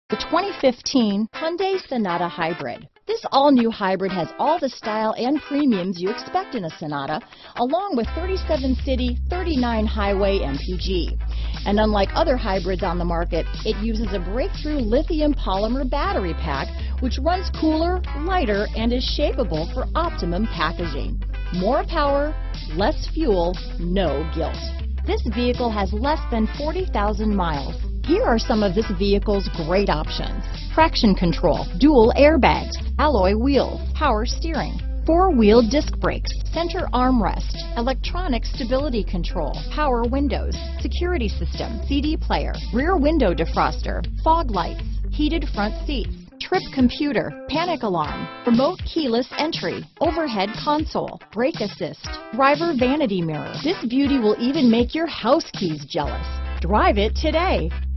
The 2015 Hyundai Sonata Hybrid. This all-new hybrid has all the style and premiums you expect in a Sonata, along with 37 city, 39 highway MPG. And unlike other hybrids on the market, it uses a breakthrough lithium polymer battery pack, which runs cooler, lighter, and is shapeable for optimum packaging. More power, less fuel, no guilt. This vehicle has less than 40,000 miles. Here are some of this vehicle's great options: traction control, dual airbags, alloy wheels, power steering, four-wheel disc brakes, center armrest, electronic stability control, power windows, security system, CD player, rear window defroster, fog lights, heated front seats, trip computer, panic alarm, remote keyless entry, overhead console, brake assist, driver vanity mirror. This beauty will even make your house keys jealous. Drive it today.